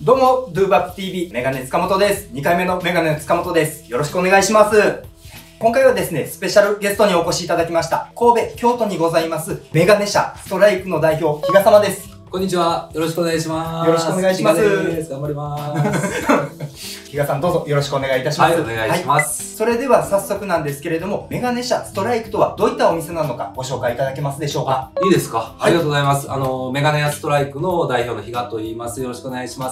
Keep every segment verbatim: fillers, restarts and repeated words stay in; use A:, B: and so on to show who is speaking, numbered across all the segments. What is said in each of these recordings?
A: どうも、ドゥーバップ ティーブイ メガネ塚本です。にかいめのメガネ塚本です。よろしくお願いします。今回はですね、スペシャルゲストにお越しいただきました。神戸、京都にございます、メガネ社ストライクの代表、比嘉様です。
B: こんにちは。よろしくお願いします。
A: よろしくお願いします。
B: 頑張ります。
A: 比嘉さんどうぞよろしくお願いいたします。
B: はい、お願いします、
A: はい。それでは早速なんですけれども、メガネ社ストライクとはどういったお店なのかご紹介いただけますでしょうか。
B: いいですか、はい、ありがとうございます。あの、メガネ屋ストライクの代表の比嘉と言います。よろしくお願いします。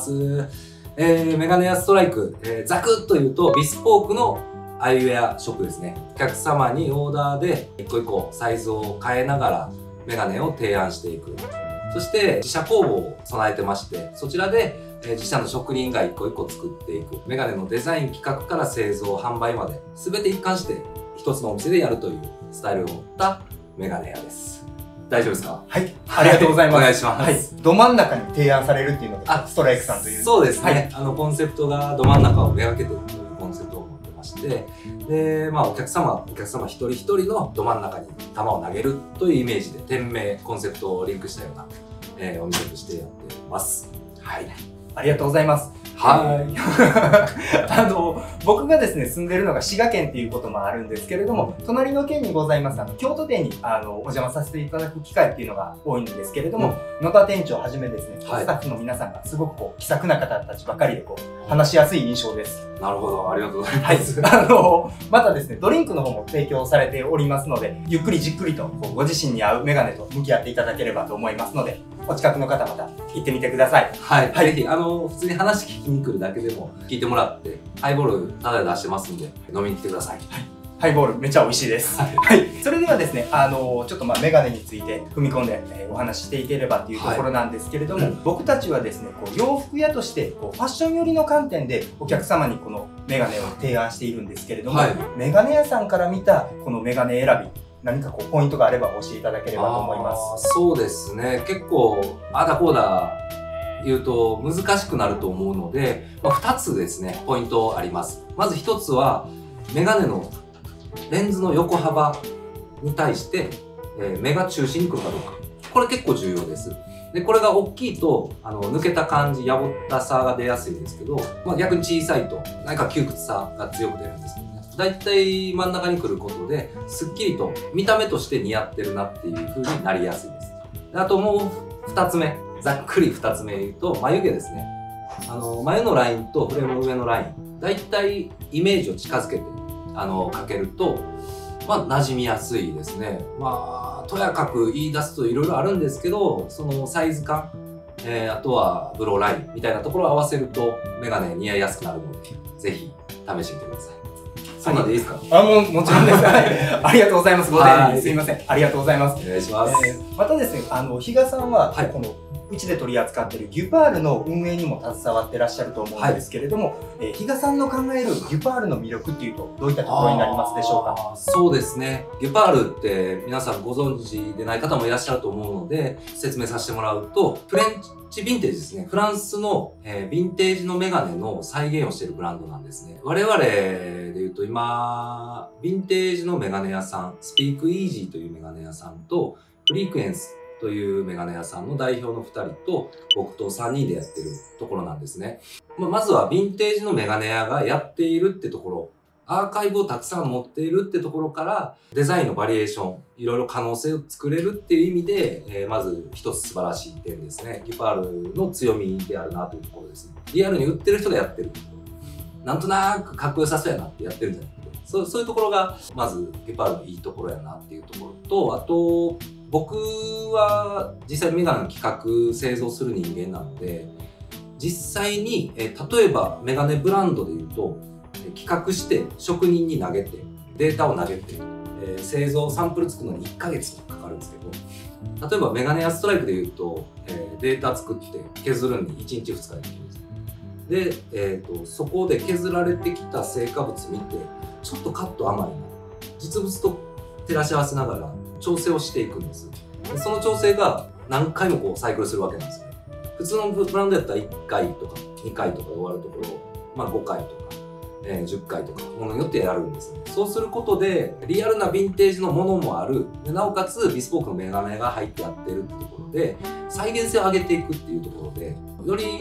B: えー、メガネ屋ストライク、えー、ざくっと言うと、ビスポークのアイウェアショップですね。お客様にオーダーで一個一個サイズを変えながらメガネを提案していく。そして自社工房を備えてまして、そちらで自社の職人が一個一個作っていく。メガネのデザイン企画から製造、販売まで全て一貫して一つのお店でやるというスタイルを持ったメガネ屋です。大丈夫ですか？
A: はい。ありがとうございます。
B: お願いします。
A: はい。ど真ん中に提案されるっていうのがストライクさんという。
B: そうですね。
A: はい、
B: あのコンセプトがど真ん中をめがけてるというコンセプトを持ってまして、で、まあお客様、お客様一人一人のど真ん中に球を投げるというイメージで店名、コンセプトをリンクしたような、えー、お店としてやっています。はい。
A: ありがとうございます。
B: はい。
A: あの、僕がですね、住んでるのが滋賀県っていうこともあるんですけれども、隣の県にございます、あの、京都店に、あの、お邪魔させていただく機会っていうのが多いんですけれども、うん、野田店長はじめですね、はい、スタッフの皆さんがすごくこう、気さくな方たちばかりで、こう、話しやすい印象です。
B: なるほど、ありがとうございます。
A: はい。あの、またですね、ドリンクの方も提供されておりますので、ゆっくりじっくりと、こう、ご自身に合うメガネと向き合っていただければと思いますので、お近くの方また行ってみてください。
B: はい。はい、ぜひ、あの、普通に話聞きに来るだけでも聞いてもらって、ハイボールタダで出してますんで、飲みに来てください。はい。
A: ハイボールめっちゃ美味しいです。はい。はい、それではですね、あの、ちょっとまあメガネについて踏み込んで、えー、お話ししていければっていうところなんですけれども、はい、僕たちはですね、こう洋服屋としてこうファッション寄りの観点でお客様にこのメガネを提案しているんですけれども、はい、メガネ屋さんから見たこのメガネ選び、何かこうポイントがあれば教えていただければと思います。
B: そうですね。結構、あだこうだ言うと難しくなると思うので、まあ、ふたつですね、ポイントあります。まずひとつは、メガネのレンズの横幅に対して、えー、目が中心に来るかどうか。これ結構重要です。で、これが大きいと、あの、抜けた感じ、やぼったさが出やすいんですけど、まあ、逆に小さいと、何か窮屈さが強く出るんですけどね。だいたい真ん中に来ることで、すっきりと見た目として似合ってるなっていう風になりやすいです。あともう二つ目、ざっくり二つ目言うと、眉毛ですね。あの、眉のラインとフレームの上のライン、だいたいイメージを近づけて、あの、かけると、まあ、馴染みやすいですね。まあ、とやかく言い出すといろいろあるんですけど、そのサイズ感、えー、あとはブローラインみたいなところを合わせると、メガネ似合いやすくなるので、ぜひ試してみてください。そんなんでいいですか？
A: あ、もう、もちろんです。ありがとうございます。ご丁寧にすいません。ありがとうございます。
B: お願いします。
A: えー、またですね、あの、比嘉さんは、はい、この、うちで取り扱っているデュパールの運営にも携わってらっしゃると思うんですけれども、はい、えー、比嘉さんの考えるデュパールの魅力っていうと、どういったところになりますでしょうか？
B: そうですね。デュパールって皆さんご存知でない方もいらっしゃると思うので、説明させてもらうと、フレンチヴィンテージですね。フランスの、えー、ヴィンテージのメガネの再現をしているブランドなんですね。我々で言うと今、ヴィンテージのメガネ屋さん、スピークイージーというメガネ屋さんと、フリークエンスというメガネ屋さんの代表のふたりと、僕とさんにんでやってるところなんですね。まずはヴィンテージのメガネ屋がやっているってところ、アーカイブをたくさん持っているってところから、デザインのバリエーション、いろいろ可能性を作れるっていう意味で、えー、まず一つ素晴らしい点ですね。デュパールの強みであるなというところですね。リアルに売ってる人がやってる。なんとなくかっこよさそうやなってやってるんじゃなくて、そう、そういうところが、まずデュパールのいいところやなっていうところと、あと、僕は実際メガネの企画、製造する人間なので、実際に、えー、例えばメガネブランドで言うと、企画して職人に投げてデータを投げて、えー、製造サンプル作るのにいっかげつかかるんですけど、例えばメガネやストライクで言うと、えー、データ作って削るのにいちにちふつかでできるんです。で、えーと、そこで削られてきた成果物見てちょっとカット甘いな、実物と照らし合わせながら調整をしていくんです。でその調整が何回もこうサイクルするわけなんですよね。普通のブランドやったらいっかいとかにかいとかで終わるところを、まあ、ごかいとかえー、じゅっかいとかものによってやるんですね。そうすることでリアルなヴィンテージのものもある、でなおかつビスポークのメガネが入ってやってるってところで再現性を上げていくっていうところで、より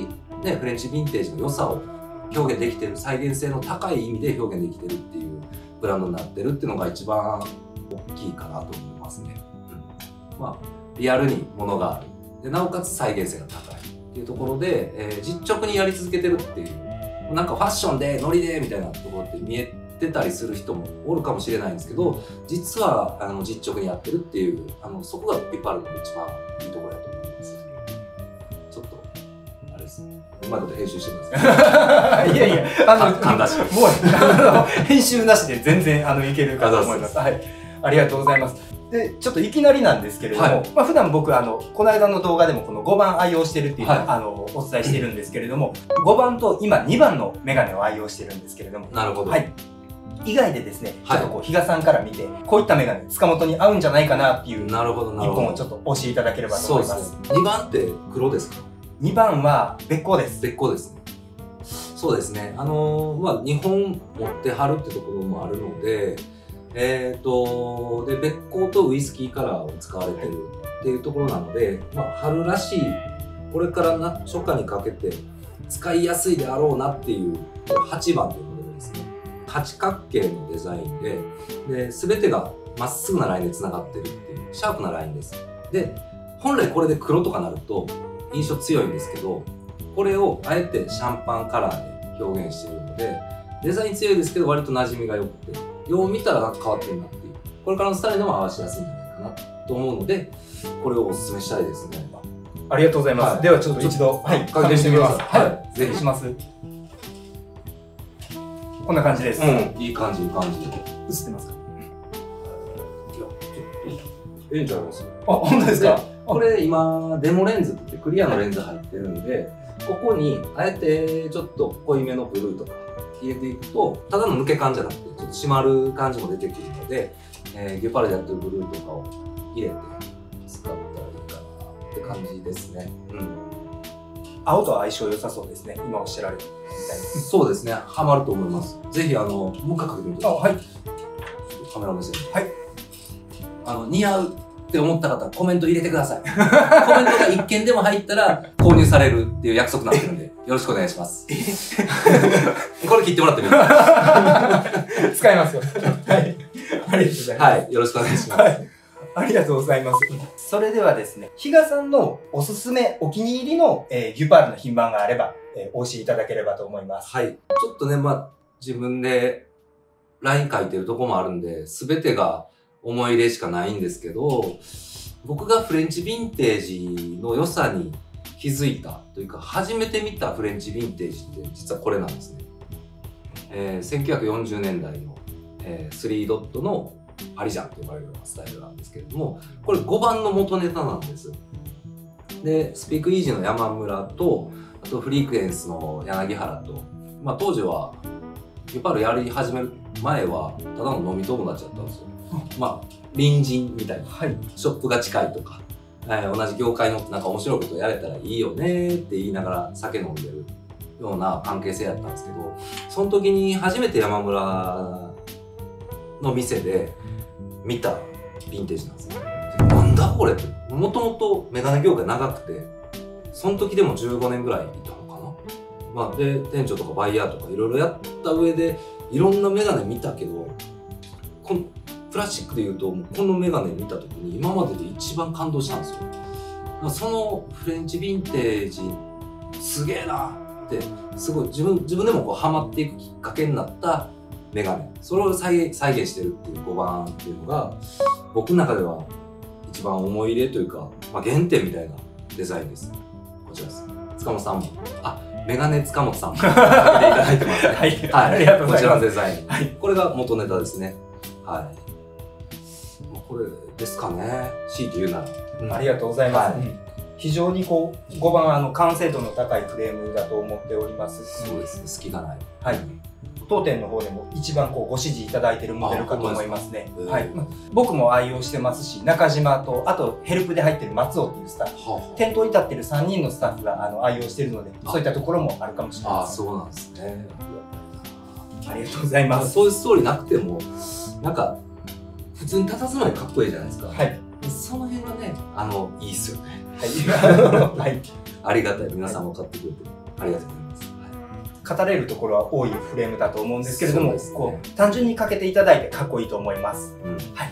B: ね、フレンチヴィンテージの良さを表現できてる、再現性の高い意味で表現できてるっていうブランドになってるっていうのが一番大きいかなと思いますね。うん、まあリアルにものがあるで、なおかつ再現性が高いっていうところで、えー、実直にやり続けてるっていう、なんかファッションでノリでみたいなところって見えてたりする人もおるかもしれないんですけど、実はあの実直にやってるっていう、あのそこがビパルの一番いいところだと思います。ちょっとあれですね、うまいこと編集してます、ね、
A: いやいや、あの
B: かんだし
A: もう編集なしで全然あのいけるかと思います。はい、ありがとうございます。で、ちょっといきなりなんですけれども、はい、まあ普段僕あのこの間の動画でもこのごばん愛用してるっていうのを、はい、あのお伝えしてるんですけれども、ごばんと今にばんのメガネを愛用してるんですけれども、
B: なるほど。
A: はい。以外でですね、ちょっとこう比嘉さんから見て、こういったメガネ塚本に合うんじゃないかなっていう、
B: なるほどなるほど。
A: 一本をちょっと教えていただければと思います。
B: そうですね。にばんって黒ですか？
A: にばんは別光です。
B: 別光ですね。そうですね。あのー、まあ日本持ってはるってところもあるので。えーとで別光とウイスキーカラーを使われてるっていうところなので、まあ、春らしいこれからな初夏にかけて使いやすいであろうなっていうはちばんということでですね、八角形のデザインで、で全てがまっすぐなラインでつながってるっていうシャープなラインです。で本来これで黒とかなると印象強いんですけど、これをあえてシャンパンカラーで表現しているのでデザイン強いですけど割と馴染みが良くて、よう見たらなんか変わってるなっていう、これからのスタイルでも合わせやすいんじゃないかなと思うので、これをお勧めしたいですね。
A: ありがとうございます。はい、ではちょっと一度、はい、試してみます。はい、ぜひします。こんな感じです。
B: うん、いい感じ、いい感じ。
A: 映ってますか？
B: いや、ちょっと、ええんちゃいます？
A: あ、本当ですか？
B: これ今、デモレンズって言ってクリアのレンズ入ってるんで、ここにあえてちょっと濃いめのブルーとか入れていくと、ただの抜け感じゃなくて、ちょっと締まる感じも出てくるので、えー、ギュパルでやってるブルーとかを入れて使ったらいいかなって感じですね。うん。
A: 青とは相性良さそうですね。今おっしゃられたみたいに。
B: そうですね。ハマると思います。ぜひ、あの、もう一回かけてみてください。
A: あ、はい。
B: カメラ目線。
A: はい。
B: あの、似合うって思った方はコメント入れてください。コメントが一件でも入ったら購入されるっていう約束になってるんで、よろしくお願いします。これ切ってもらってもいいですか？
A: 使いますよ。はい。ありがとうございます。
B: はい。よろしくお願いします。はい。
A: ありがとうございます。それではですね、比嘉さんのおすすめ、お気に入りの、えー、ギュパールの品番があれば、えー、お教えいただければと思います。
B: はい。ちょっとね、まあ、自分でライン書いてるとこもあるんで、すべてが思い入れしかないんですけど、僕がフレンチヴィンテージの良さに気づいたというか、初めて見たフレンチヴィンテージって実はこれなんですね。えー、せんきゅうひゃくよんじゅうねんだいの、えー、スリードットのパリジャンと呼ばれるようなスタイルなんですけれども、これごばんの元ネタなんです。で、スピークイージーの山村と、あとフリークエンスの柳原と、まあ当時は、ギュパールやり始める前は、ただの飲み友達だったんですよ。まあ、隣人みたいな。はい。ショップが近いとか、えー、同じ業界のなんか面白いことやれたらいいよねって言いながら酒飲んでるような関係性やったんですけど、その時に初めて山村の店で見たヴィンテージなんですよ。なんだこれって。もともとメガネ業界長くて、その時でもじゅうごねんぐらいいたのかな。まあ、で、店長とかバイヤーとかいろいろやった上で、いろんなメガネ見たけど、このプラスチックで言うと、このメガネ見た時に今までで一番感動したんですよ。そのフレンチヴィンテージ、すげえなって、すごい自分、自分でもこうハマっていくきっかけになったメガネ。それを再現、再現してるっていうごばんっていうのが、僕の中では一番思い入れというか、まあ、原点みたいなデザインです。こちらです。塚本さんも。あ、メガネ塚本さんもかけていただいてますね。はい。はい。ありがとうございます。こちらのデザイン。はい。これが元ネタですね。はい。これですかね。強いて言うなら。
A: うん、ありがとうございます。はい、非常にこう、ごばん、あの、完成度の高いフレームだと思っております。
B: そうですね。隙がない。
A: はい。当店の方でも一番こうご支持いただいているモデルかと思いますね。はい。僕も愛用してますし、中島と、あとヘルプで入ってる松尾っていうスタッフ、はあ、店頭に立ってるさんにんのスタッフがあの愛用しているので、そういったところもあるかもしれません。
B: ああ、そうなんですね。
A: ありがとうございます。
B: そういうストーリーなくても、なんか、普通に佇まいかっこいいじゃないですか。はい。その辺がね、あの、いいっすよね。はい。はい。ありがたい。皆さんも買ってくれて。 ありがとうございます。
A: 語れるところは多いフレームだと思うんですけれども、
B: そうですね、
A: こう単純にかけていただいてかっこいいと思います。
B: うん、
A: はい。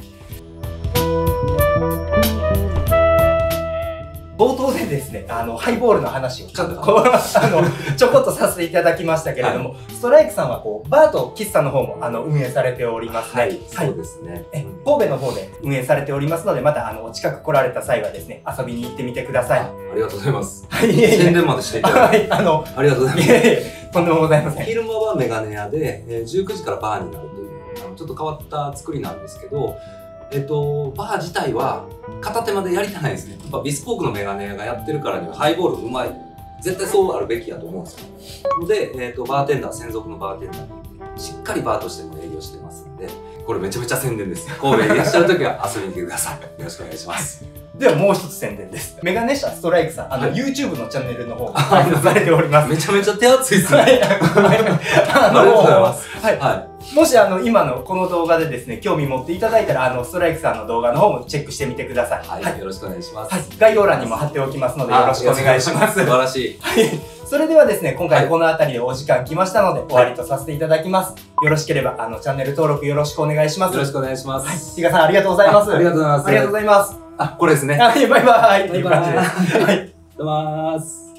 A: 冒頭でですね、あの、ハイボールの話をちょっとこう、あの、ちょこっとさせていただきましたけれども、はい、ストライクさんはこう、バーと喫茶の方もあの、運営されておりますね。
B: はい、はい、そうですね。
A: え、神戸の方で運営されておりますので、またあの、お近く来られた際はですね、遊びに行ってみてください。
B: あ, ありがとうございます。
A: はい、
B: 宣伝までしていただいて。
A: はい、あの、
B: ありがとうございます。
A: いえいえ、とんでもございません。
B: 昼間はメガネ屋で、えー、じゅうくじからバーになるという、あのちょっと変わった作りなんですけど、えっと、バー自体は片手までやりたないですね。やっぱビスポークのメガネ屋がやってるからにはハイボールうまい。絶対そうあるべきやと思うんですよ。ので、えっと、バーテンダー、専属のバーテンダーにしっかりバーとしても営業してますんで、これめちゃめちゃ宣伝です。神戸にいらっしゃるときは遊びに来てください。よろしくお願いします。
A: ではもう一つ宣伝です。メガネ社ストライクさん、あの、はい、YouTube のチャンネルの方が配信されております。
B: めちゃめちゃ手厚いですね。
A: はい。
B: あのー、ありがとうございます。
A: はい。はい、もしあの、今のこの動画でですね、興味持っていただいたら、あの、ストライクさんの動画の方もチェックしてみてください。
B: はい。はい、よろしくお願いします。
A: はい。概要欄にも貼っておきますので、よろしくお願いします。
B: 素晴らしい。
A: はい。それではですね、今回この辺りでお時間来ましたので、終わりとさせていただきます。よろしければ、あの、チャンネル登録よろしくお願いします。
B: よろしくお願いします。
A: はい。比嘉さん、ありがとうございます。
B: ありがとうございます。
A: ありがとうございます。
B: あ、これですね。
A: はい、バイバイ。
B: バイバイ。
A: はい。
B: 出ます。